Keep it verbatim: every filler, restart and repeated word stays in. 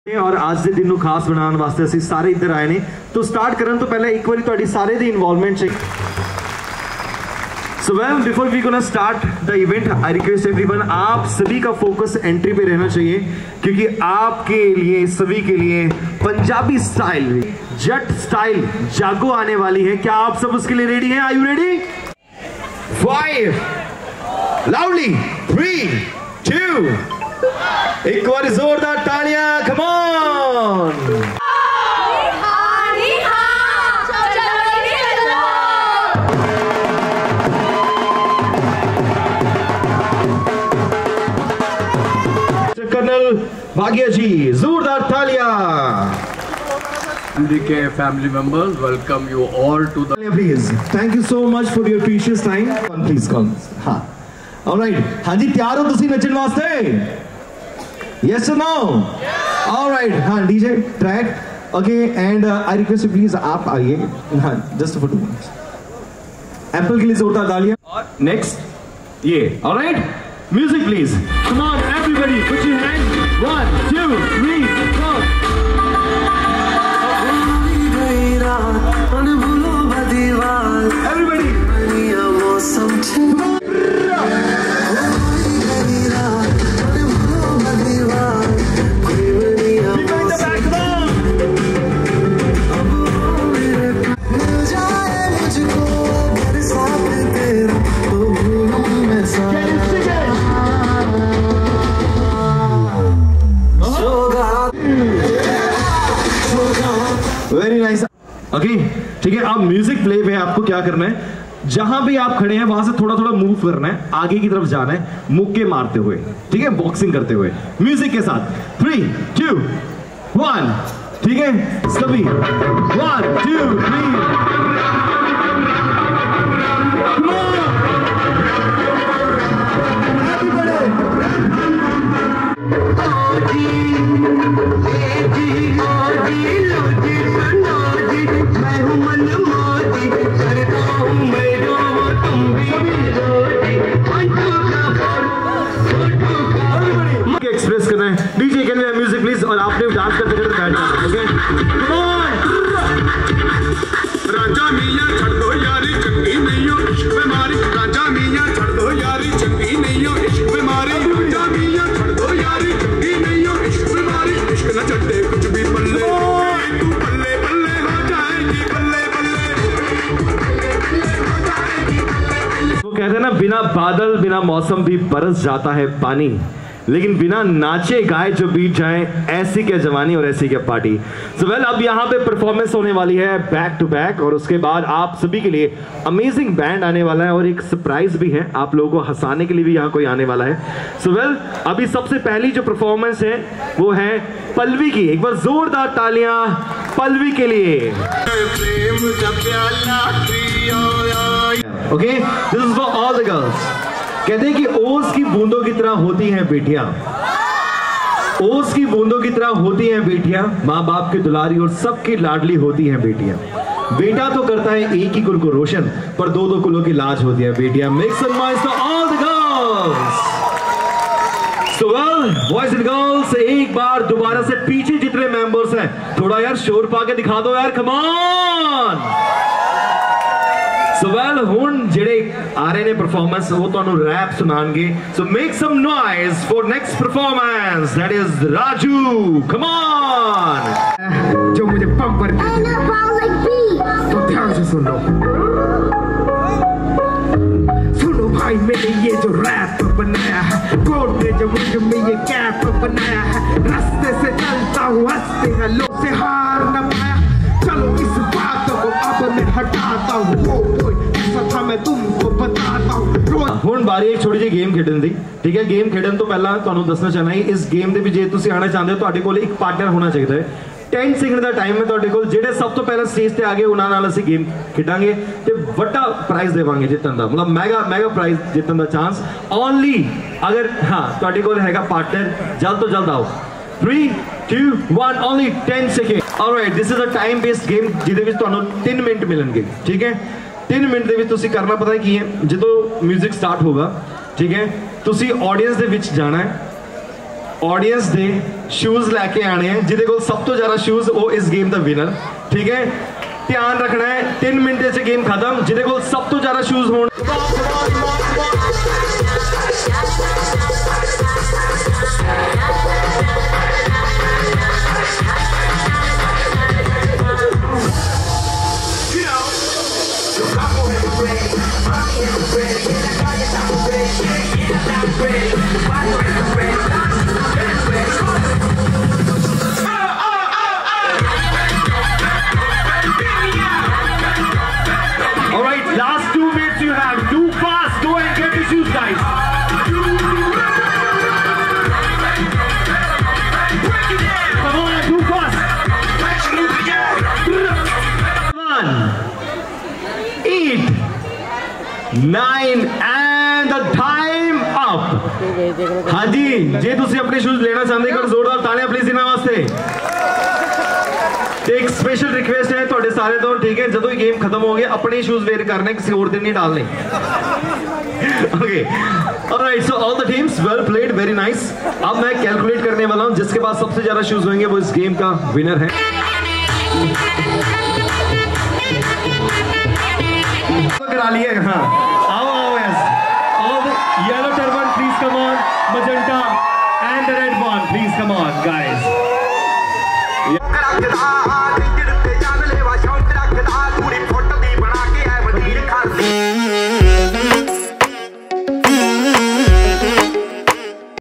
और आज के दिन को खास बनाने वास्ते असीं सारे इधर आए ने। तो स्टार्ट करन तो पहले एक बारी तुहाडी सारे दी इन्वॉल्वमेंट चाहिए। So well before we gonna start the event I request everyone, आप सभी का फोकस एंट्री पे रहना चाहिए क्योंकि आपके लिए सभी के लिए पंजाबी स्टाइल जट स्टाइल जागो आने वाली है। क्या आप सब उसके लिए रेडी हैं? Are you ready? Five loudly three two एक बार जोरदार तालियां, कम ऑन। कर्नल भाग्य जी, जोरदार तालियां। के family members, welcome you all to the please. Thank you so much for your precious time. Please come. हाँ ऑलराइट, हाँ जी तैयार हो तुसी नचन वास्ते? Yes or no? Yes. All right. हाँ DJ track okay and I request please आप आइए। हाँ just for two minutes. Apple के लिए जोरदार तालियां। और नेक्स्ट ये all right music please. Come on everybody put your hands. One two three four. Everybody very nice. Okay ठीक है, अब म्यूजिक प्ले पे आपको क्या करना है, जहां भी आप खड़े हैं वहां से थोड़ा थोड़ा मूव करना है, आगे की तरफ जाना है मुक्के मारते हुए, ठीक है, बॉक्सिंग करते हुए म्यूजिक के साथ। थ्री टू वन, ठीक है सभी। One two three. एक्सप्रेस करना है DJ can we have music please. और आपने डांस करते करते बैठ जाना, ओके कम ऑन। राजा मियां छड़ दो यारी चंगी नहीं हो इश्क बीमारी, राजा मियां छड़ दो यारी चंगी नहीं हो इश्क बीमारी, राजा मियां छड़ दो यारी चंगी नहीं हो इश्क बीमारी, इश्क न छड्डे कुछ भी पल्ले तू पल्ले पल्ले हो जाएगी, पल्ले पल्ले हो जाएगी। वो कहते हैं ना, बिना बादल बिना मौसम भी बरस जाता है पानी, लेकिन बिना नाचे गाए जो बीत जाए ऐसी क्या जवानी और ऐसी क्या पार्टी। सो वेल अब यहाँ पे परफॉर्मेंस होने वाली है बैक टू बैक, और उसके बाद आप सभी के लिए अमेजिंग बैंड आने वाला है और एक सरप्राइज भी है, आप लोगों को हंसाने के लिए भी यहाँ कोई आने वाला है। सो वेल अभी सबसे पहली जो परफॉर्मेंस है वो है पल्लवी की। एक बार जोरदार तालियां पल्लवी के लिए। Okay this is for all the girls. कहते हैं कि ओस की बूंदों की तरह होती हैं बेटियां, ओस की बूंदों की तरह होती हैं बेटियां, माँ बाप की दुलारी और सबकी लाडली होती हैं बेटियां। बेटा तो करता है एक ही कुल को रोशन, पर दो दो कुलों की लाज होती है बेटियां। Make some noise for all the girls. So well boys and girls, एक बार दोबारा से पीछे जितने मेंबर्स हैं थोड़ा यार शोर पा के दिखा दो यार, कम ऑन। सो वेल हुन जेडे आ रहे ने परफॉर्मेंस वो तो रैप सुनाएंगे। So make some noise for next performance, that is Raju, come on. जो मुझे पंपर तो ध्यान से सुनो सुनो भाई, मैंने ये जो रैप बनाया है, कोट ने जो मुझ में ये कैप बनाया है, रास्ते से चलता हूँ हंसते हैं लोग से हार न पाया, चलो इस बात को अब मैं हटाता हूँ, ऐसा था मैं तुमको बताता हूँ। हुण बारी एक छोटी जी गेम खेडन दी, ठीक है। गेम खेडन तो पहला तुहानू दसना चाहना है, इस गेम दे विच जे तुसीं आना चाहते हो तुहाडे कोल एक पार्टनर होना चाहिए। टेन सेकंड का टाइम है तुहाडे कोल, जेडे सब तो पहले स्टेज ते आ गए उन्हां नाल असीं गेम खेडांगे ते वड्डा प्राइज देवांगे जितन दा, मतलब मैगा मैगा प्राइज जितन दा चांस ओनली अगर हाँ तुहाडे कोल हैगा पार्टनर। जल्द तो जल्द आओ। Three two one, only ten second. Alright this is a time based game जिहदे विच तुहानू तीन मिनट मिलणगे, ठीक है। तीन मिनट दे विच तुसीं करना पता है की है, जदों म्यूजिक स्टार्ट होगा, ठीक है, तुसीं ऑडियंस दे विच जाना है, ऑडियंस दे शूज लैके आने हैं, जिदे को सब तो ज्यादा शूज वो इस गेम दा विनर। ठीक है, ध्यान रखना है, तीन मिनट से गेम खत्म, जिदे को सब तो ज्यादा शूज होने। All right, last two minutes you have. Do fast. Go and get the shoes, guys. Come on, do fast. One, eight, nine, and the time up. हाँ जी, जे तुसी अपने शूज लेना चाहते हो जोरदार तालियां प्लीज इन्हां वास्ते। एक स्पेशल रिक्वेस्ट है थोड़े सारे तो, ठीक है, जब गेम खत्म हो गया अपने शूज वेयर करने, किसी और दिन नहीं डालने। Okay, alright, so all the teams well played, very nice. अब मैं कैलकुलेट करने वाला हूं, जिसके पास सबसे ज्यादा शूज होंगे वो इस गेम का विनर है। करा लिए, हाँ, आओ आओ, yes, all the yellow turban please come on, magenta and the red one please come on guys.